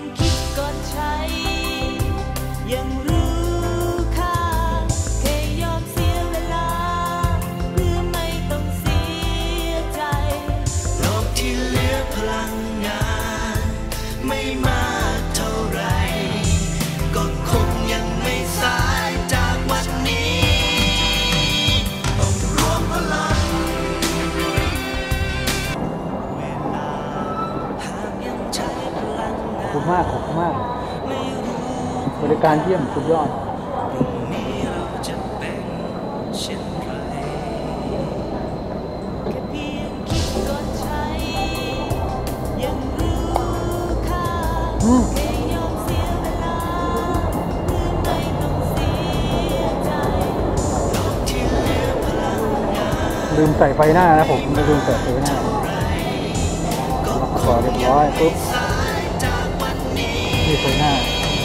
งคิดก่อนใช้ยังรู้ค่าแค่ยอมเสียเวลาเพื่อไม่ต้องเสียใจโลกที่เหลือพลังงานไม่มากเท่าไรก็คงยังไม่สายจากวันนี้ต้องรวมพลังเวลาหากยังใช้พลังงานขอบคุณมากขอบคุณมากบริการเยี่ยมสุดยอดพรุ่งนี้เราจะเป็นเช่นไรแค่เพียงคิดก่อนใช้ยังรู้ค่าแค่ยอมเสียเวลาเพื่อไม่ต้องเสียใจโลกที่เหลือพลังงานลืมใส่ไฟหน้านะผมลืมใส่ไฟหน้าขอเรียบร้อยปุ๊บนี่ไฟหน้า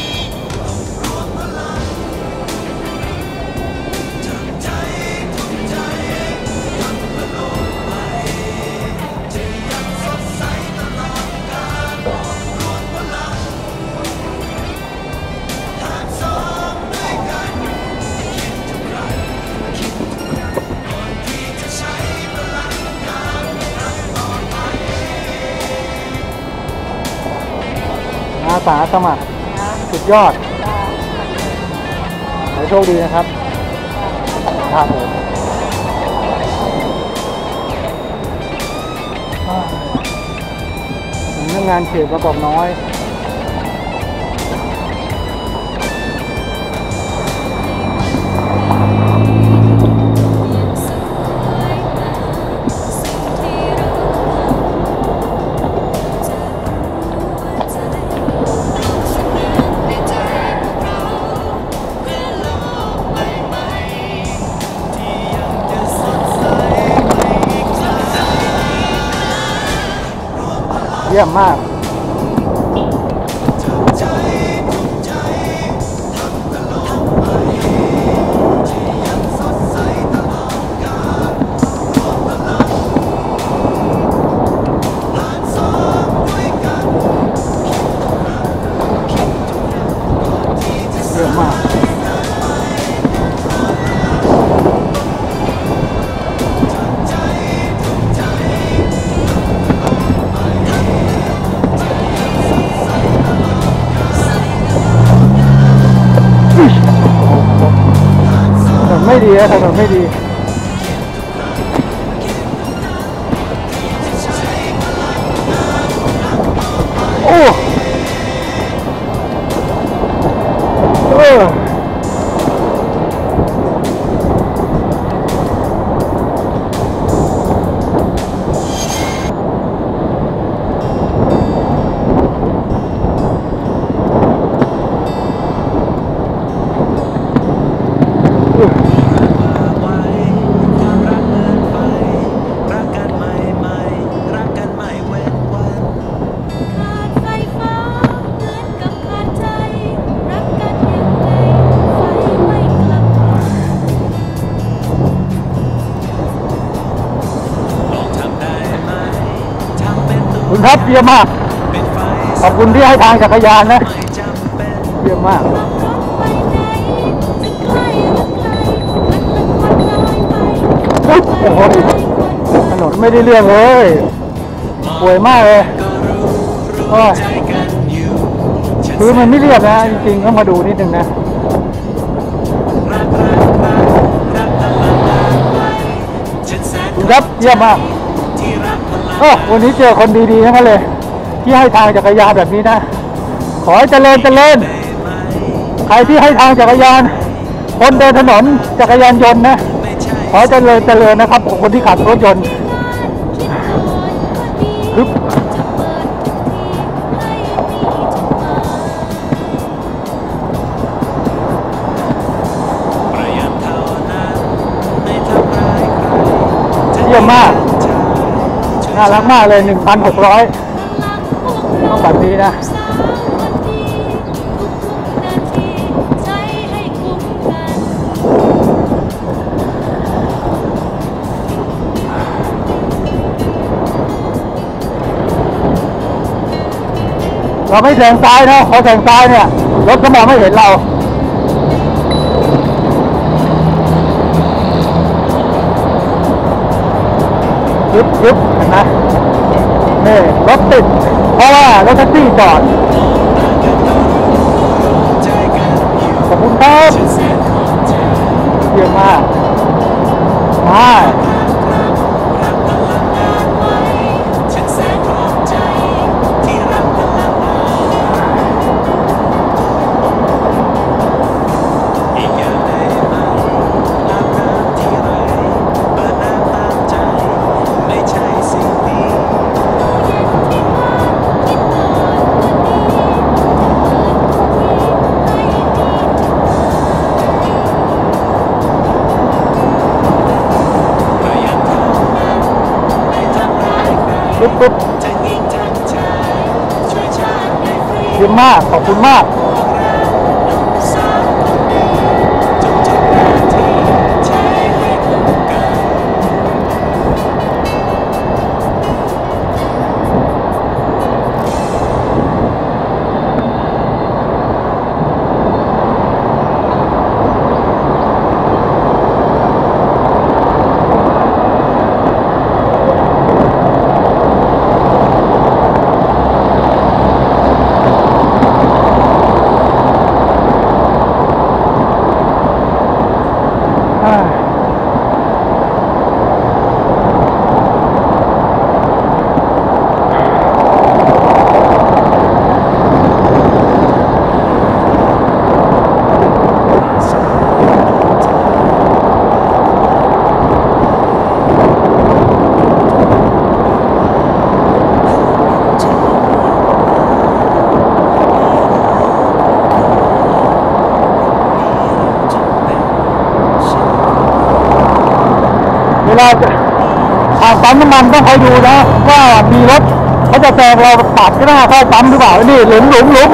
อาสาสมัครสุดยอดขอโชคดีนะครับครับผมสำนักงานเขตบางกอกน้อยเยี่ยมมากเยี่ยมมากไม่ดีนะถนนไม่ดีโอ้คุณครับเยี่ยมมากขอบคุณที่ให้ทางจักรยานนะเยี่ยมมากโอ้โหถนนไม่ได้เรื่องเลยป่วยมากเลยคือมันไม่เรียบนะจริงๆต้องมาดูนิดนึงนะคุณครับเยี่ยมมากวันนี้เจอคนดีๆทั้งนั้นเลยที่ให้ทางจักรยานแบบนี้นะขอให้เจริญใครที่ให้ทางจักรยานคนเดินถนนจักรยานยนต์นะขอเจริญนะครับคนที่ขับรถยนต์เยี่ยมมากน่ารักมากเลย 1,600 ต้องแบบนี้นะรเราไม่แซงซ้ายนะพอแซงซ้ายเนี่ยรถก็มองไม่เห็นเรายึบเห็นไหมนี่รถติดเพราะว่ารถแท็กซี่จอดขอบคุณครับเยี่ยมมากมาปุ๊บเยี่ยมมากขอบคุณมากเราผ่านปั๊มน้ำมันต้องคอยดูนะว่ามีรถเขาจะแซงเราปัดก็หน้าเข้าปั๊มหรือเปล่านี่หลุม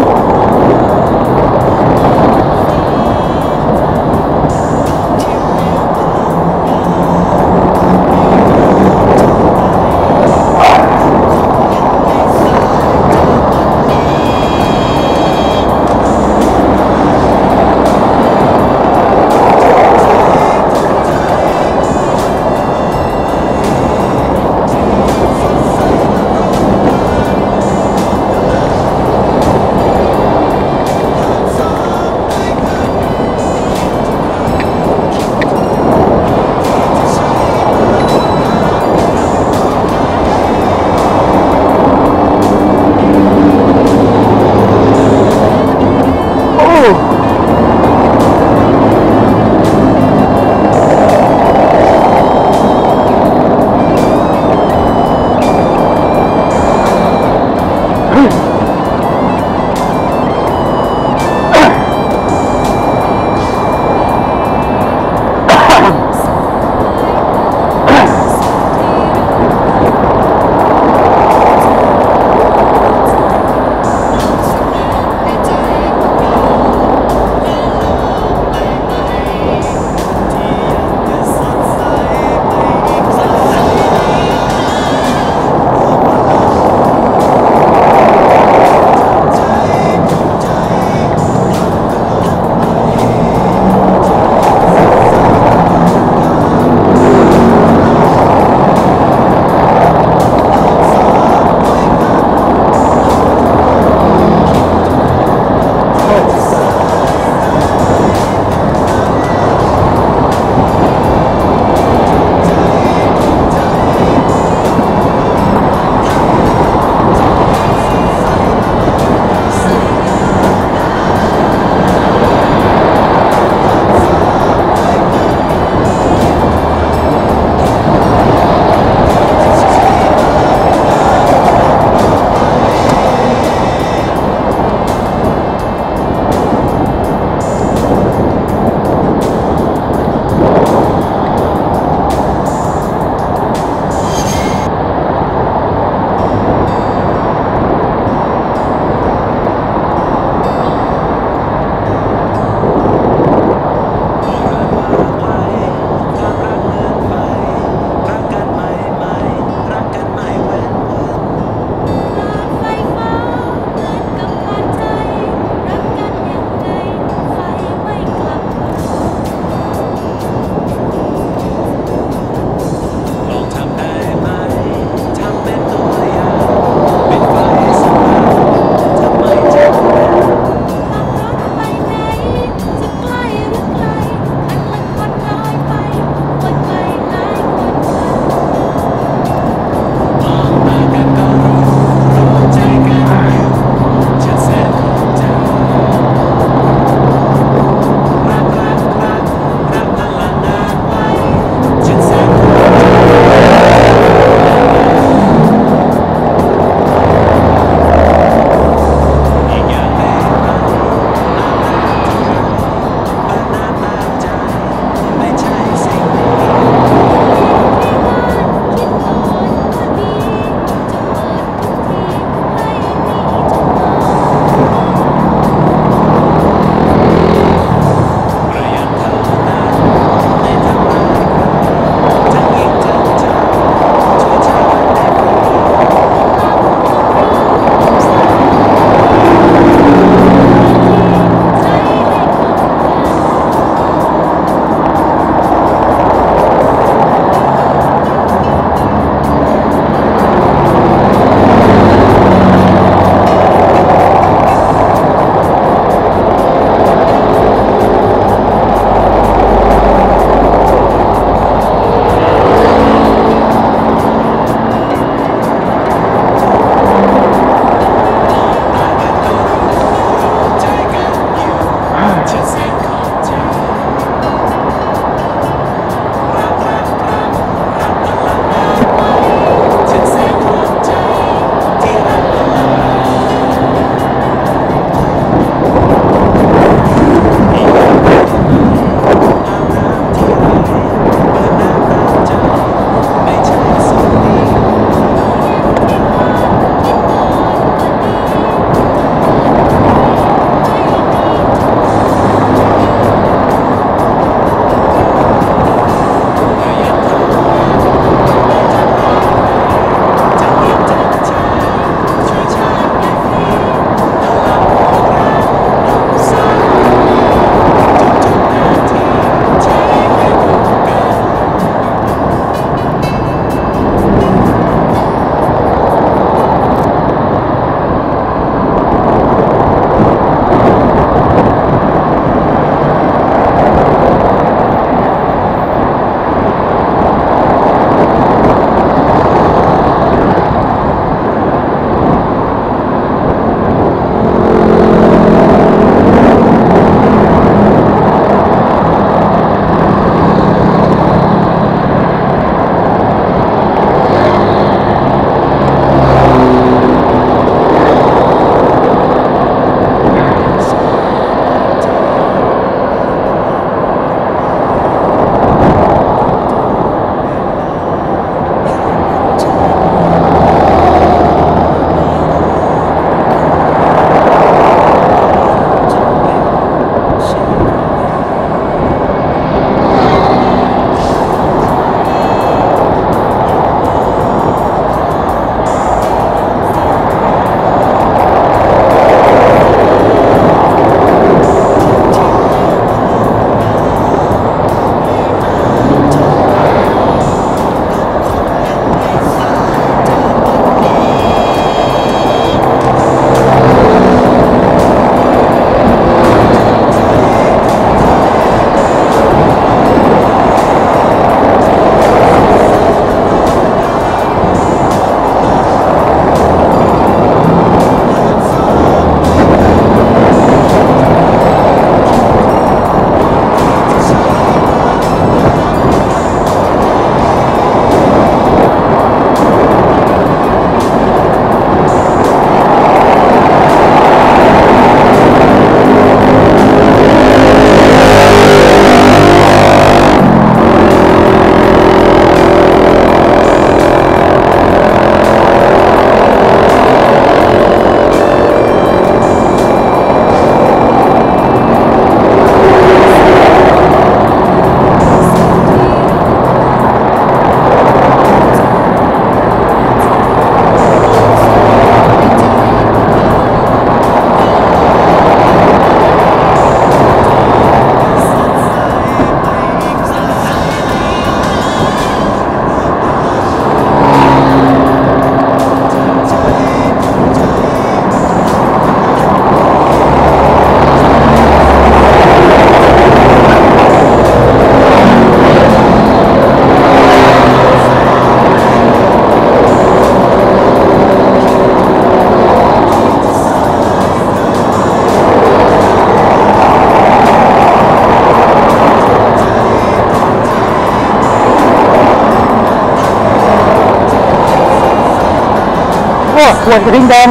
ขวดกระทิงแดง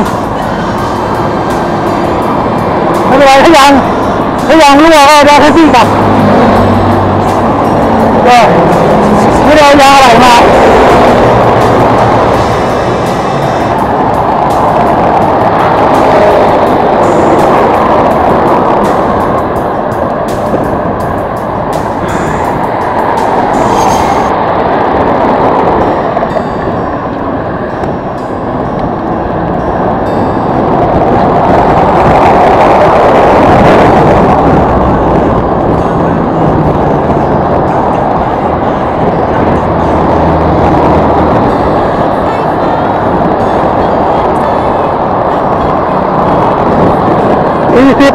ไม่เป็นไรถ้ายังรั่วก็ได้แค่ที่กลับก็ไม่ได้เอายาอะไรมา40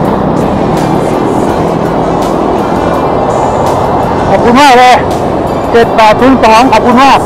ขอบคุณมากเลย 7802ขอบคุณมาก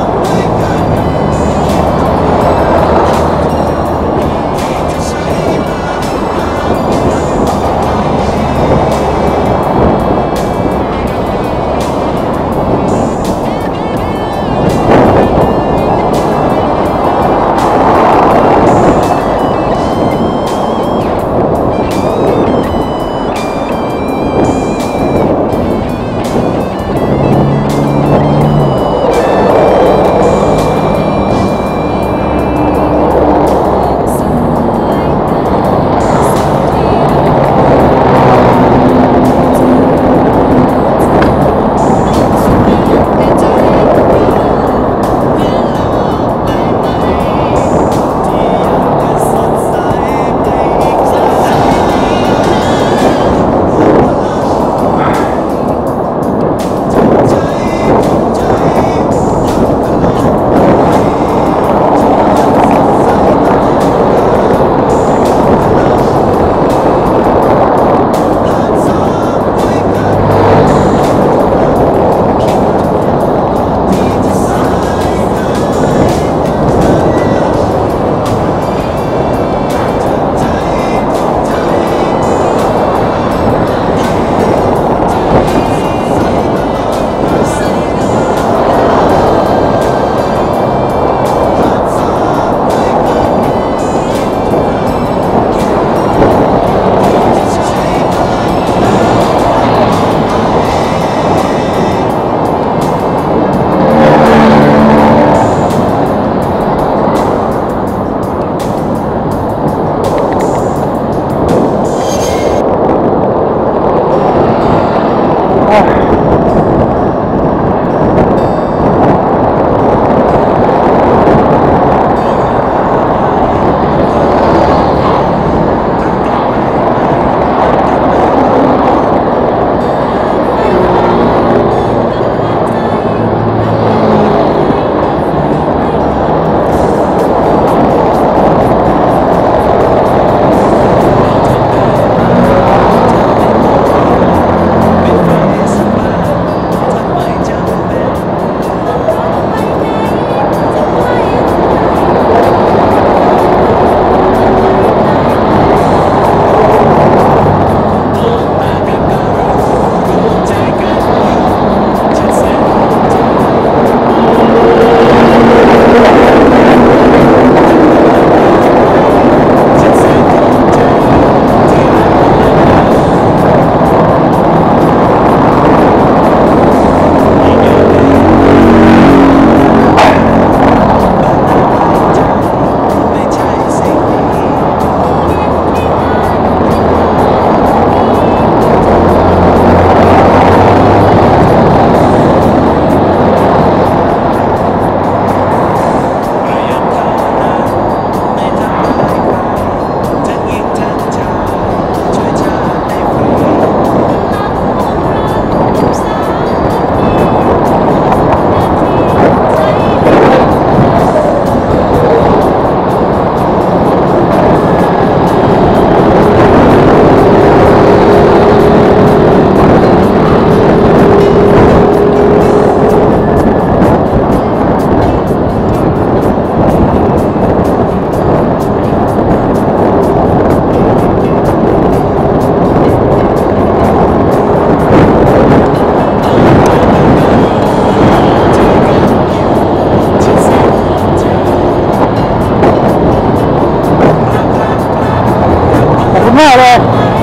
มากเลย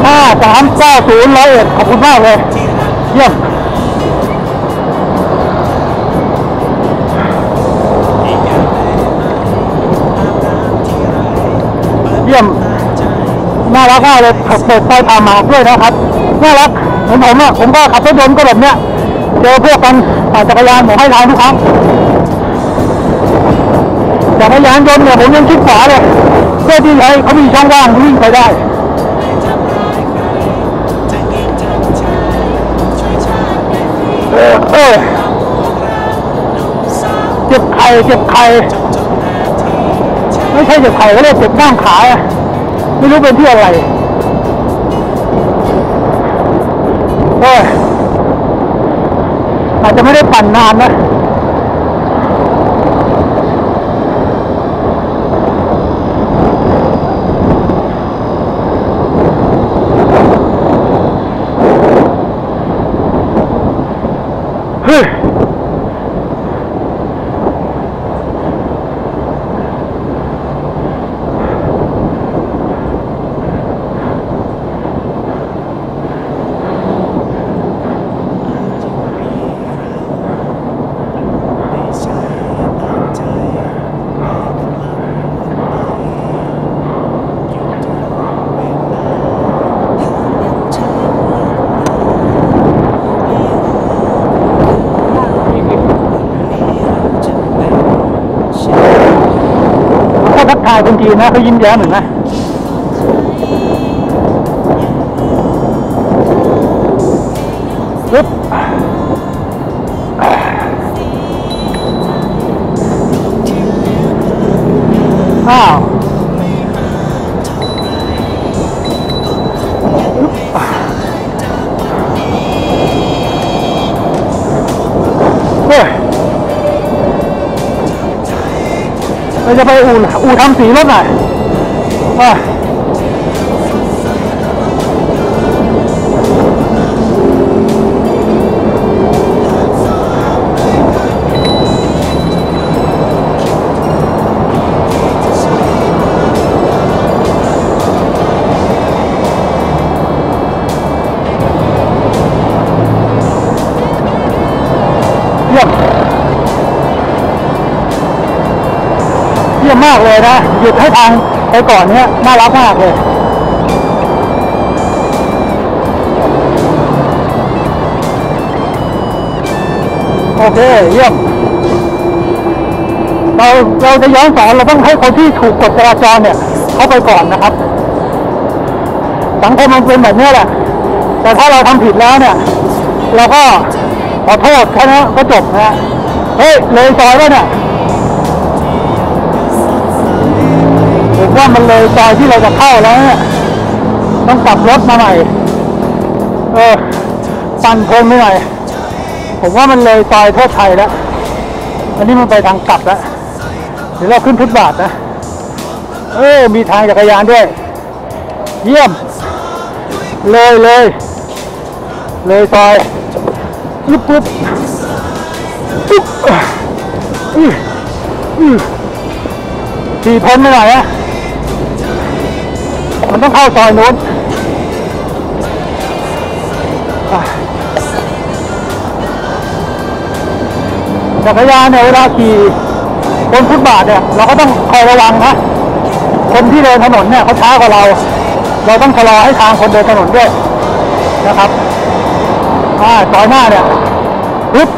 5390 101ขอบคุณมากเลยเยี่ยมเยี่ยมน่ารักมากเลยเปิดไฟผ่าหมากด้วยนะครับน่ารักเหมือนผมอ่ะผมก็ขับรถยนต์ก็แบบเนี้ยเจอพวกกันปั่นจักรยานผมให้ทางทุกครั้งจักรยานยนต์เนี่ยผมยังชิดขวาเลยเพื่อที่ให้เขามีช่องว่างวิ่งไปได้เจ็บไข่ไม่ใช่เจ็บไข่ก็เรียกเจ็บน่องขาไม่รู้เป็นที่อะไรอาจะไม่ได้ปั่นนานนะเฮ้ยทายคนจีนนะเขายิ้มแย้มเหมือนนะปึ๊บอ้าวเฮ้ยเราจะไปอู่ทำสีรถหน่อยเยี่ยมมากเลยนะหยุดให้ทางไปก่อนเนี้ยน่ารักมากเลยโอเคเยี่ยมเราจะย้อนสอนเราต้องให้คนที่ถูกกฎจราจรเนี่ยเข้าไปก่อนนะครับสังคมมันเป็นแบบนี้แหละแต่ถ้าเราทำผิดแล้วเนี่ยเราก็ขอโทษแค่นั้นก็จบนะเฮ้ยเลยซอยแล้วเนี่ยผมว่ามันเลยซอยที่เราจะเข้าแล้วเนี่ยต้องกลับรถมาใหม่ปั่นเพลินไม่หน่อยผมว่ามันเลยซอยโทษไทยแล้วอันนี้มันไปทางกลับแล้วเดี๋ยวเราขึ้นฟุตบาทนะมีทางจักรยานด้วยเยี่ยมเลยซอยปุ๊บขี่พ้นไม่หน่อยนะมันต้องเข้าซอยโน้นจักรยานเนี่ยเวลาขี่บนฟุตบาทเนี่ยเราก็ต้องคอยระวังนะคนที่เดินถนนเนี่ยเขาช้ากว่าเราต้องชะลอให้ทางคนเดินถนนด้วยนะครับซอยหน้าเนี่ยฮึบ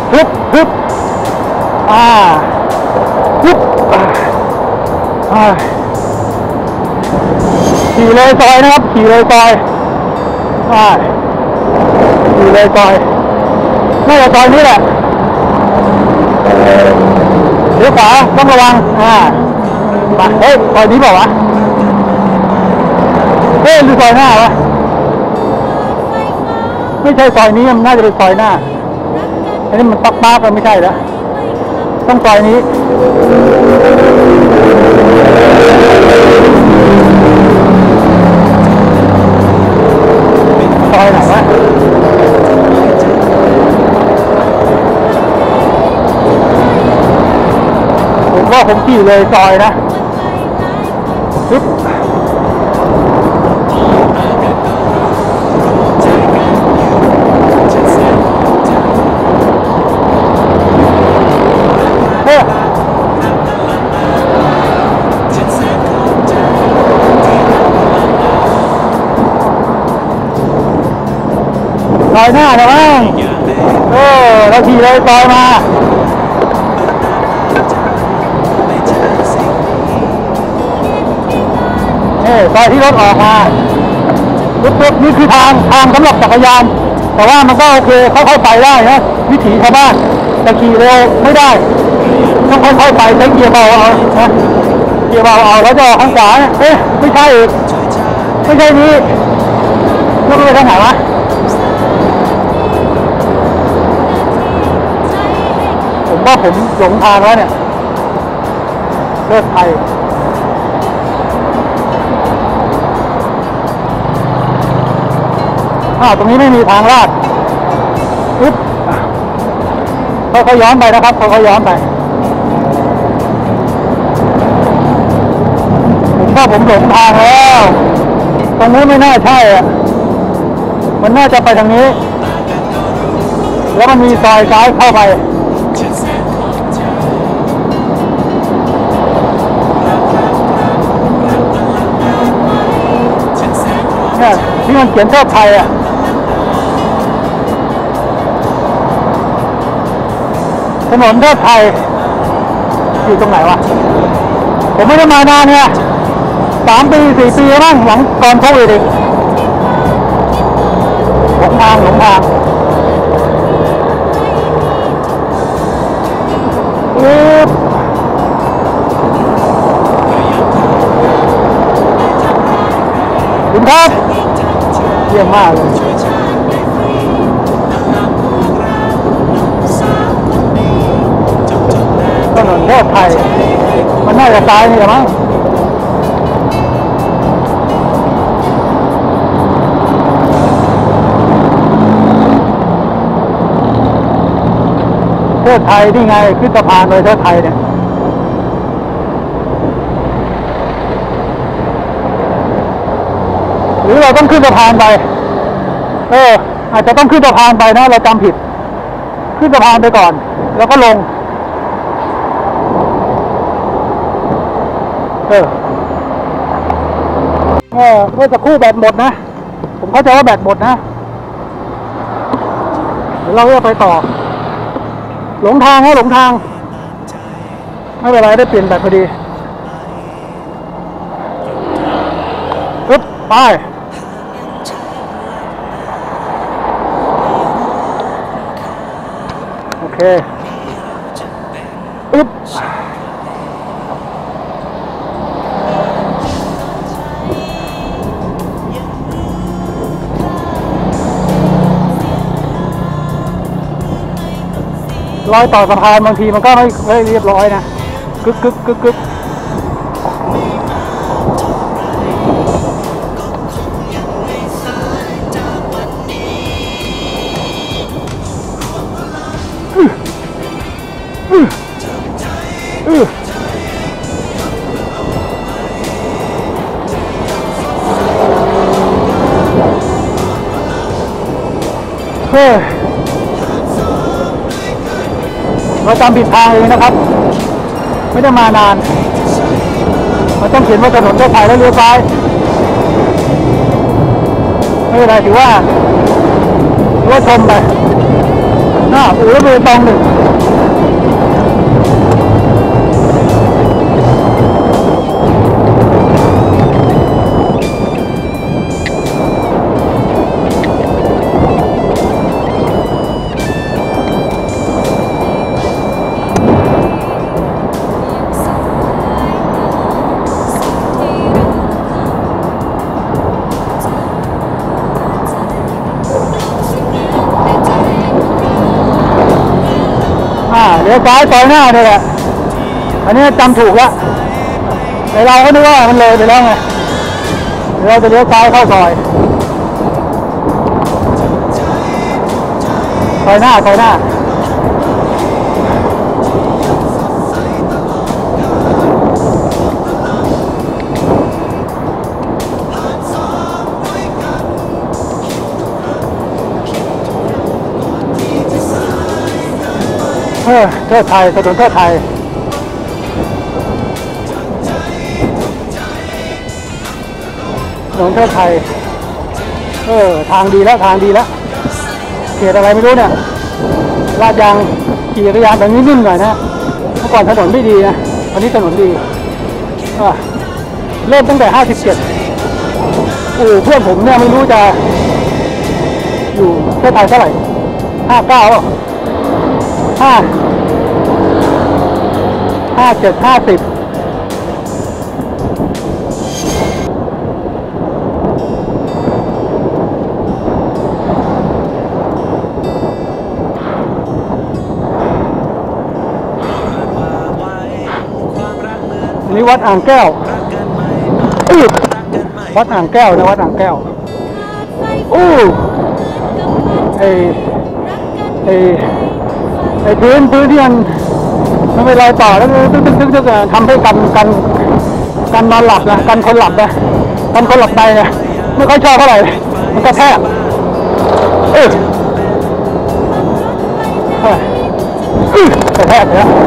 ขี่เลยซอยนะครับขี่เลยซอยน่าจะซอยนี้แหละเลี้ยวขวาต้องระวังเฮ้ยซอยนี้เปล่าวะหรือซอยหน้าวะไม่ใช่ซอยนี้มันน่าจะเป็นซอยหน้าอันนี้มันปักกันไม่ใช่แล้วต้องซอยนี้ซอยไหนวะผมว่าผมขี่เลยซอยนะปึ๊บซอยหน้านะมั้งเราขี่เลยซอยมาซอยที่รถออกมาปุ๊บนี่คือทางสำหรับจักรยานแต่ว่ามันก็โอเคค่อยๆไปได้นะวิถีชาวบ้านแต่ขี่เร็วไม่ได้ต้องค่อยๆไปใช้เกียร์เบาเอานะเกียร์เบาเอาแล้วจะออกข้างขวาไม่ใช่อีกไม่ใช่นี้แล้วไปทางไหนวะว่าผมหลงทางแล้วเนี่ยเลิศไทยตรงนี้ไม่มีทางลาดปึ๊บเขาย้อนไปนะครับเขาย้อนไปผมว่าผมหลงทางแล้วตรงนี้ไม่น่าใช่อ่ะมันน่าจะไปทางนี้แล้วมันมีซอยซ้ายเข้าไปเนี่ยที่มันเขียนเทิดไทยอ่ะถนนเทิดไทยอยู่ตรงไหนวะผมไม่ได้มานานเนี่ย3 ปี 4 ปีแล้วมั้งหลังก่อนโควิดอีกหลงทางคุณครับเยี่ยมมากเลยถนนเทิดไทยมันน่าจะซ้ายนี่แหละมั้งเทิดไทยนี่ไงขึ้นสะพานเลยเทิดไทยเนี่ยหรือเราต้องขึ้นสะพานไปอาจจะต้องขึ้นสะพานไปนะเราจำผิดขึ้นสะพานไปก่อนแล้วก็ลงเมื่อสักครู่แบตหมดนะผมเข้าใจว่าแบตหมดนะเดี๋ยวเราจะไปต่อหลงทางไม่เป็นไรได้เปลี่ยนแบตพอดีปึ๊บไปโอเคปึ๊บรอยต่อสะพานบางทีมันก็ไม่เรียบร้อยนะกึกเราจำผิดทางเองนะครับไม่ได้มานานมันต้องเขียนว่าถนนเทิดไทยแล้วเลี้ยวซ้ายไม่เป็นไรถือว่าชมไปอู่รถเมล์ตองหนึ่งเลี้ยวซ้ายซอยหน้าเนี่ยแหละอันนี้จำถูกแล้วแต่เราก็นึกว่ามันเลยไปแล้วไงเราจะเลี้ยวซ้ายเข้าซอยหน้าเทิดไทยถนนเทิดไทยถนนเทิดไทยทางดีแล้วเขตอะไรไม่รู้เนี่ยลาดยางขี่จักรยานแบบนี้นิ่มหน่อยนะเมื่อก่อนถนนไม่ดีนะวันนี้ถนนดีเริ่มตั้งแต่57เพื่อนผมเนี่ยไม่รู้จะอยู่เทิดไทยเท่าไหร่59ป่ะ57 50 วัดอ่างแก้ววัดอ่างแก้วนะวัดอ่างแก้วไอ้พื้นที่มันเป็นรอยต่อแล้วตึ๊กทำให้กันนอนหลับนะกันคนหลับนะกันคนหลับในนะไม่ค่อยชอบเท่าไหร่มันกระแทกกระแทกเลยนะ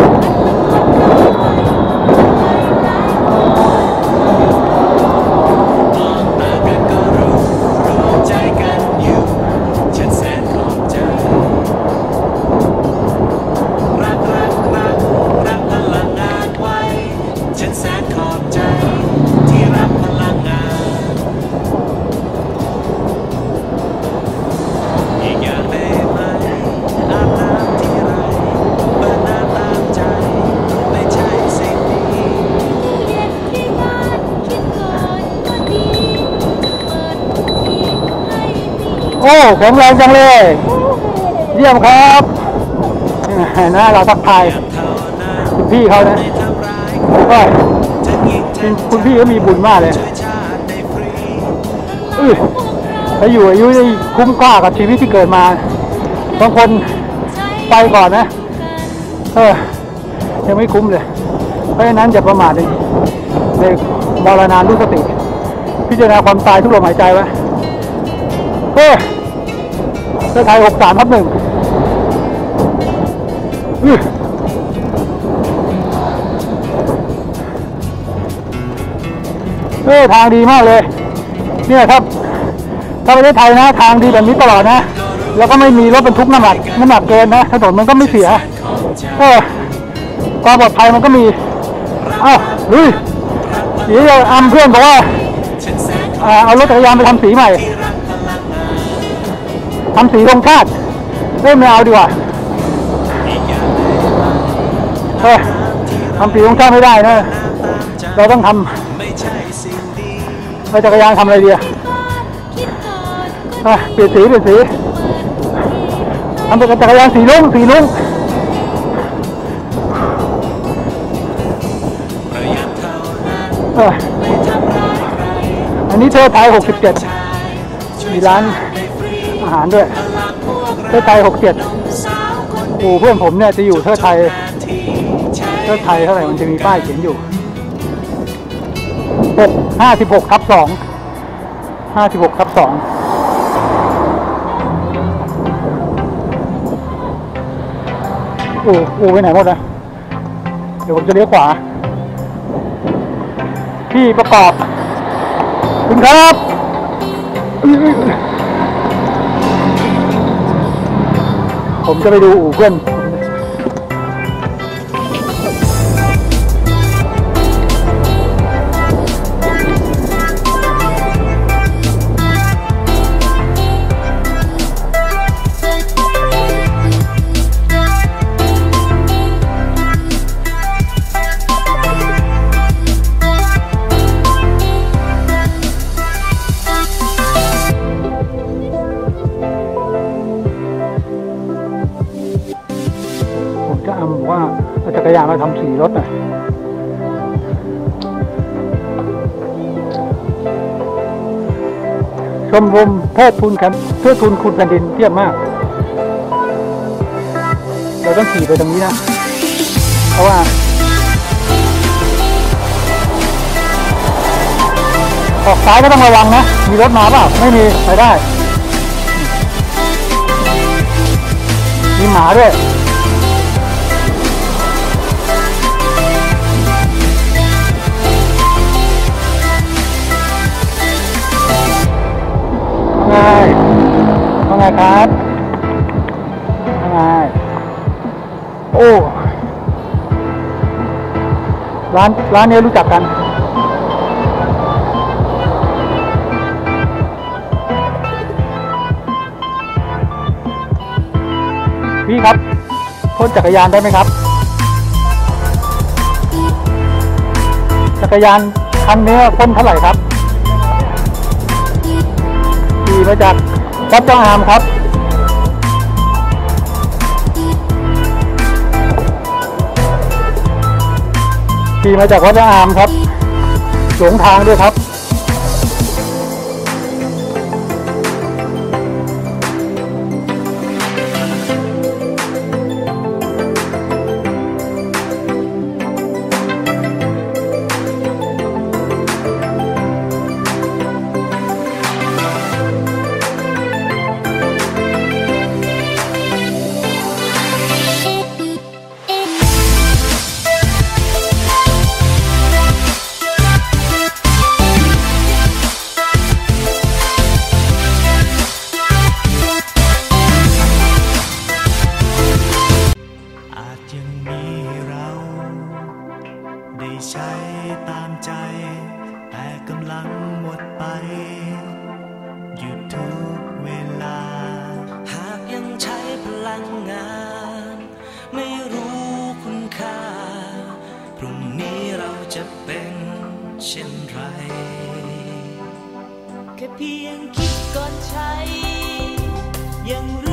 โอ้แข็งแรงจังเลยเยี่ยมครับนะเราทักทายคุณพี่เขานะก็คุณพี่ก็มีบุญมากเลยถ้าอยู่อายุคุ้มค่ากับชีวิตที่เกิดมาบางคนไปก่อนนะยังไม่คุ้มเลยเพราะฉะนั้นอย่าประมาทในมรณานุสติพิจารณาความตายทุกลมหายใจไว้เพื่อไทย63/1ทางดีมากเลยเนี่ยถ้าประเทศไทยนะทางดีแบบนี้ตลอดนะแล้วก็ไม่มีรถบรรทุกน้ำหนักเกินนะถนนมันก็ไม่เสียความปลอดภัยมันก็มีเดี๋ยวอัมเพื่อนบอกว่าเอารถจักรยานไปทำสีใหม่ทำสีธงชาติไม่เอาดีกว่าทำสีธงชาติไม่ได้นะเราต้องทำจักรยานทำอะไรดีเปลี่ยนสีทำจักรยานสีลุ้งอันนี้เธอไทย67มีร้านอาหารด้วยเทิดไทย67เพื่อนผมเนี่ยจะอยู่เทิดไทยเท่าไหร่มันจะมีป้ายเขียนอยู่56/2 ไปไหนหมดนะเดี๋ยวผมจะเลี้ยวขวาพี่ประกอบคุณครับผมจะไปดูอู่เพื่อนว่าจักรยานมาทำสีรถหน่อยชมรมเทิดทุนคุณแผ่นดินเทียบมากเราต้องขี่ไปตรงนี้นะเพราะว่าออกซ้ายก็ต้องระวังนะมีรถมาเปล่าไม่มีไปได้มีหมาด้วยว่าไงครับว่าไงร้านนี้รู้จักกันพี่ครับพ่นจักรยานได้ไหมครับจักรยานคันนี้พ่นเท่าไหร่ครับขี่มาจากวัดเจ้าอามครับขี่มาจากวัดอามครับหลงทางด้วยครับได้ใช้ตามใจแต่กำลังหมดไปอยู่ทุกเวลาหากยังใช้พลังงานไม่รู้คุณค่าพรุ่งนี้เราจะเป็นเช่นไรแค่เพียงคิดก่อนใช้ยัง